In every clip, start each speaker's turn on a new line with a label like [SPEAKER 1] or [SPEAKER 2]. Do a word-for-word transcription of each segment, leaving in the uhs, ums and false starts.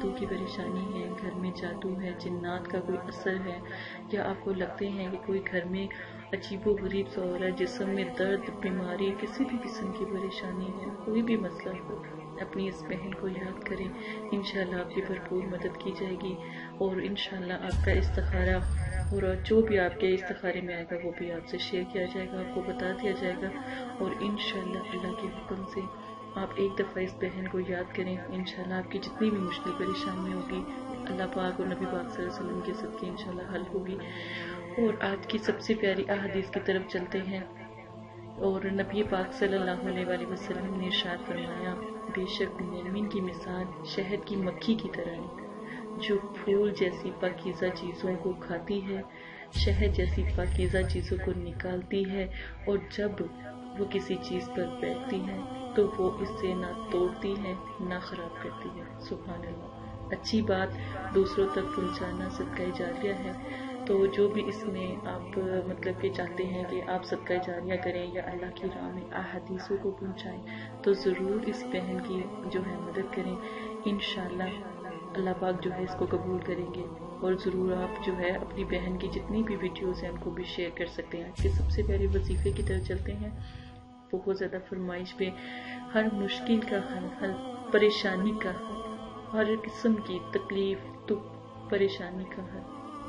[SPEAKER 1] جادو کی پریشانی ہے، گھر میں جادو ہے، جنات کا کوئی اثر ہے، یا آپ کو لگتے ہیں کہ کوئی گھر میں عجیب و غریب سا ہو رہا ہے، جسم میں درد، بیماری، کسی بھی قسم کی پریشانی ہے، کوئی بھی مسئلہ ہو، اپنی اس بہن کو یاد کریں، انشاءاللہ آپ کی بھرپور مدد کی جائے گی، اور انشاءاللہ آپ کا استخارہ اور جو بھی آپ کے استخارے میں آئے گا وہ بھی آپ سے شیئر کیا جائے گا، آپ کو بتا دیا جائے گا، اور انشاءاللہ اللہ کے حکم سے آپ ایک دفعہ اس بہن کو یاد کریں، انشاءاللہ آپ کی جتنی بھی مشکل پریشانی ہوگی اللہ پاک اور نبی پاک صلی اللہ علیہ وسلم کے صدقے انشاءاللہ حل ہوگی۔ اور آج کی سب سے پیاری احادیث کی طرف چلتے ہیں، اور نبی پاک صلی اللہ علیہ وآلہ وسلم نے ارشاد فرمایا، بے شک مومن کی مثال شہد کی مکھی کی طرح ہے، جو پھول جیسی پاکیزہ چیزوں کو کھاتی ہے، شہد جیسی پاکیزہ چیزوں کو نکالتی ہے، اور جب وہ کسی چیز پر بیٹھتی ہے تو وہ اس سے نہ توڑتی ہے نہ خراب کرتی ہے۔ سبحان اللہ، اچھی بات دوسروں تک پہنچانا صدقہ جاریہ ہے، تو جو بھی اس میں آپ مطلب کہ چاہتے ہیں کہ آپ صدقہ جاریہ کریں یا اللہ کی راہ میں احادیثوں کو پہنچائیں، تو ضرور اس بہن کی جو ہے مدد کریں، انشاءاللہ اللہ پاک جو ہے اس کو قبول کریں گے، اور ضرور آپ جو ہے اپنی بہن کی جتنی بھی ویڈیوز ہیں ان کو بھی شیئر کر سکتے ہیں۔ کہ سب سے پہلے وظیفے کی طرف چلتے ہیں، بہت زیادہ فرمائش پہ ہر مشکل کا حل، ہر پریشانی کا حل، ہر قسم کی تکلیف دکھ پریشانی کا حل،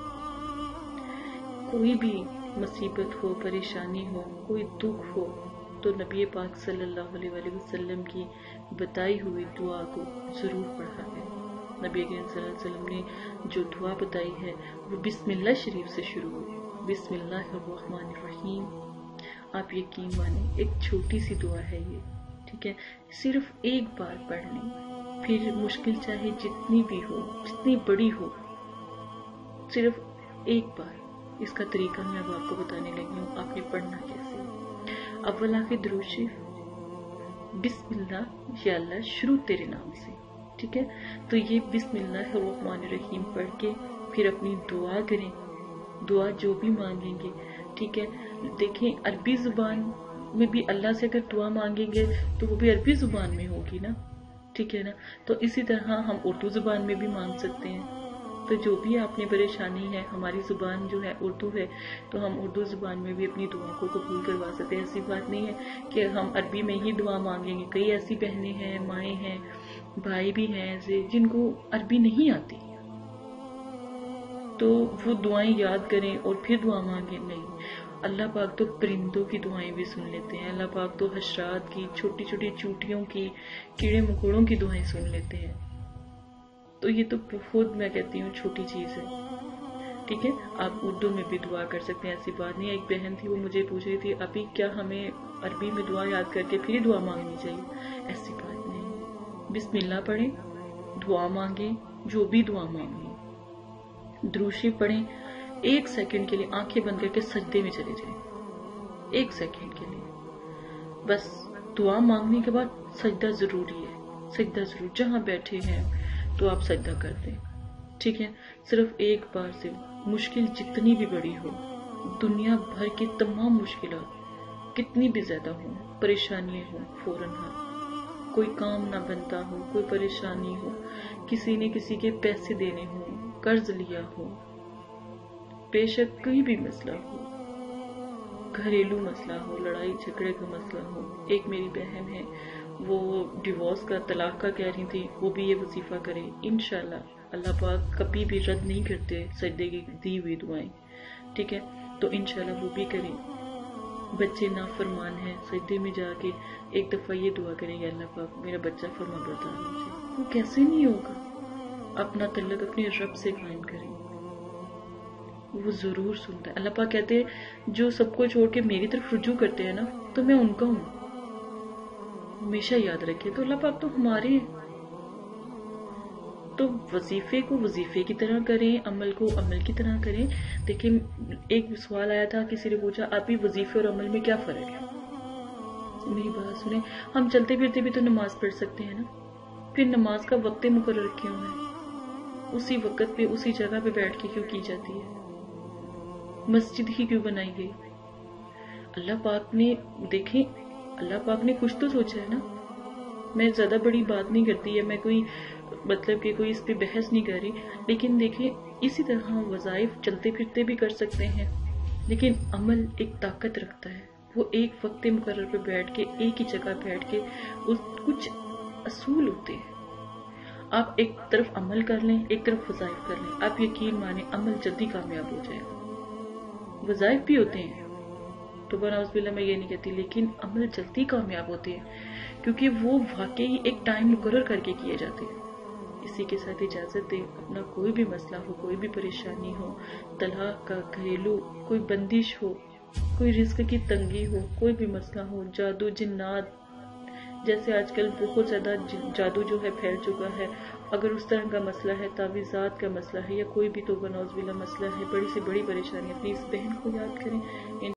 [SPEAKER 1] کوئی بھی مصیبت ہو، پریشانی ہو، کوئی دکھ ہو، تو نبی پاک صلی اللہ علیہ وآلہ وسلم کی بتائی ہوئی دعا کو ضرور پڑھا ہے۔ نبی کریم صلی اللہ علیہ وسلم نے جو دعا بتائی ہے وہ بسم اللہ شریف سے شروع ہوئی، بسم اللہ الرحمن الرحیم۔ آپ یقین مانیں ایک چھوٹی سی دعا ہے یہ، ٹھیک ہے، صرف ایک بار پڑھ لیں، پھر مشکل چاہے جتنی بھی ہو، جتنی بڑی ہو، صرف ایک بار۔ اس کا طریقہ میں اب آپ کو بتانے لگی ہوں، آپ نے پڑھنا کیسے۔ اول آخر درود شریف، بسم اللہ یا اللہ شروع تیرے نام سے، ٹھیک ہے، تو یہ بسم اللہ الرحمن الرحیم پڑھ کے پھر اپنی دعا کریں، دعا جو بھی مانگیں گے، ٹھیک ہے۔ دیکھیں عربی زبان میں بھی اللہ سے اگر دعا مانگیں گے تو وہ بھی عربی زبان میں ہوگی نا، ٹھیک ہے نا، تو اسی طرح ہم اردو زبان میں بھی مانگ سکتے ہیں، تو جو بھی آپ نے پریشانی ہے، ہماری زبان جو ہے اردو ہے، تو ہم اردو زبان میں بھی اپنی دعا کو قبول کروا سکتے ہیں۔ ایسی بات نہیں ہے کہ ہم عربی میں ہی دعا مانگیں گے، کئی ایسی بہنیں ہیں، مائیں ہیں، بھائی بھی ہیں ایسے جن کو عربی نہیں آتی، تو وہ دعائیں یاد کریں اور پھر دعا مانگیں، نہیں، اللہ پاک تو پرندوں کی دعائیں بھی سن لیتے ہیں، اللہ پاک تو حشرات کی، چھوٹی چھوٹی چوٹیوں کی، کیڑے مکوڑوں کی دعائیں سن لیتے ہیں، تو یہ تو بہت میں کہتی ہوں چھوٹی چیز ہے، ٹھیک ہے۔ آپ اردو میں بھی دعا کر سکتے ہیں، ایسی بات نہیں ہے۔ ایک بہن تھی وہ مجھے پوچھ رہی تھی ابھی کیا ہمیں عربی میں دعا یاد کر کے پھر دعا مانگنی چاہیے؟ ایسی بات نہیں، بسم اللہ پڑھیں، دعا مانگیں، جو بھی دعا مانگیں، درود شریف پڑھیں، ایک سیکنڈ کے لیے آنکھیں بند کر کے سجدے میں چلے جائیں، ایک سیکنڈ کے لیے بس۔ دعا مانگنے کے بعد سجدہ ضروری ہے، سجدہ ضرور، جہاں بیٹھے ہیں تو آپ سجدہ کر دیں، ٹھیک ہے۔ صرف ایک بار سے مشکل جتنی بھی بڑی ہو، دنیا بھر کی تمام مشکلات کتنی بھی زیادہ ہوں، پریشانیاں ہوں، فوراً ہاں، کوئی کام نہ بنتا ہو، کوئی پریشانی ہو، کسی نے کسی کے پیسے دینے ہوں، قرض لیا ہو، بے شک کوئی بھی مسئلہ ہو، گھریلو مسئلہ ہو، لڑائی جھگڑے کا مسئلہ ہو۔ ایک میری بہن ہے وہ ڈیورس کا، طلاق کا کہہ رہی تھی، وہ بھی یہ وظیفہ کرے، انشاءاللہ اللہ پاک کبھی بھی رد نہیں کرتے سجدے کی دی ہوئی دعائیں، ٹھیک ہے، تو انشاءاللہ وہ بھی کریں۔ بچے نافرمان ہیں، سجدے میں جا کے ایک دفعہ یہ دعا کریں، یا اللہ پاک میرا بچہ فرما بردار ہو جائے، وہ کیسے نہیں ہوگا؟ اپنا تعلق اپنے رب سے قائم کریں، وہ ضرور سنتا ہے۔ اللہ پاک کہتے ہیں جو سب کو چھوڑ کے میری طرف رجوع کرتے ہیں نا تو میں ان کا ہوں، ہمیشہ یاد رکھے۔ تو اللہ پاک تو ہمارے ہیں، تو وظیفے کو وظیفے کی طرح کریں، عمل کو عمل کی طرح کریں۔ دیکھیں ایک سوال آیا تھا، کسی نے پوچھا آپ ہی وظیفے اور عمل میں کیا فرق ہے؟ میری بات سنیں، ہم چلتے پھرتے بھی تو نماز پڑھ سکتے ہیں نا، پھر نماز کا وقت مقرر کیوں ہے؟ اسی وقت پہ اسی جگہ پہ بیٹھ کے کیوں کی جاتی ہے؟ مسجد ہی کیوں بنائی گئی؟ اللہ پاک نے، دیکھیں اللہ پاک نے کچھ تو سوچا ہے نا۔ میں زیادہ بڑی بات نہیں کرتی ہے، میں کوئی مطلب کہ کوئی اس پہ بحث نہیں کر رہی، لیکن دیکھیں اسی طرح وظائف چلتے پھرتے بھی کر سکتے ہیں، لیکن عمل ایک طاقت رکھتا ہے، وہ ایک وقت مقرر پہ بیٹھ کے ایک ہی جگہ بیٹھ کے اس کچھ اصول ہوتے ہیں، آپ ایک طرف عمل کر لیں ایک طرف وظائف کر لیں، آپ یقین مانیں عمل جلدی کامیاب ہو جائے گا، وظائف بھی ہوتے ہیں تو بناؤز باللہ میں یہ نہیں کہتی، لیکن عمل جلدی کامیاب ہوتے ہیں کیونکہ وہ واقعی ایک ٹائم مقرر کر کے کیے جاتے ہیں۔ اسی کے ساتھ اجازت دے، اپنا کوئی بھی مسئلہ ہو، کوئی بھی پریشانی ہو، طلاق کا، گھریلو کوئی بندش ہو، کوئی رزق کی تنگی ہو، کوئی بھی مسئلہ ہو، جادو جنات جیسے آج کل بہت زیادہ جادو جو ہے پھیل چکا ہے، اگر اس طرح کا مسئلہ ہے، تعویذات کا مسئلہ ہے یا کوئی بھی توبہ نعوذ باللہ مسئلہ ہے، بڑی سے بڑی پریشانی، اپنی اس بہن کو یاد کریں۔